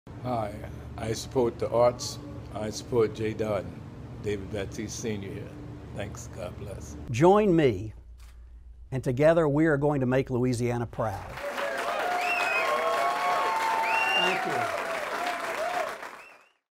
Hi, I support the arts. I support J. Dardenne, David Batiste Sr. here. Thanks. God bless. Join me, and together we are going to make Louisiana proud. Thank you.